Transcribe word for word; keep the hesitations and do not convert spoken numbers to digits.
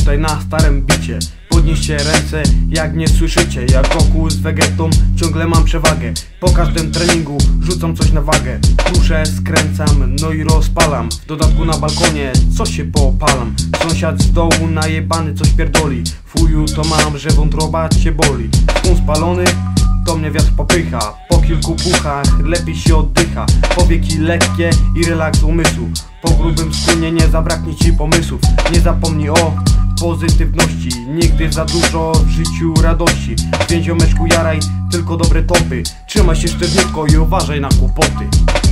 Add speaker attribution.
Speaker 1: tutaj na starym bicie. Podnieście ręce, jak nie słyszycie. Jak Goku z Vegetą ciągle mam przewagę. Po każdym treningu rzucam coś na wagę. Kruszę, skręcam, no i rozpalam. W dodatku na balkonie coś się popalam. Sąsiad z dołu najebany coś pierdoli. Fuju to mam, że wątroba cię boli. Skąd spalony? To mnie wiatr popycha. Po kilku puchach lepiej się oddycha. Powieki lekkie i relaks umysłu. Po grubym spłynie nie zabraknie ci pomysłów. Nie zapomnij o pozytywności. Nigdy za dużo w życiu radości. Więc ziomeczku jaraj tylko dobre topy. Trzymaj się sztywniutko i uważaj na kłopoty.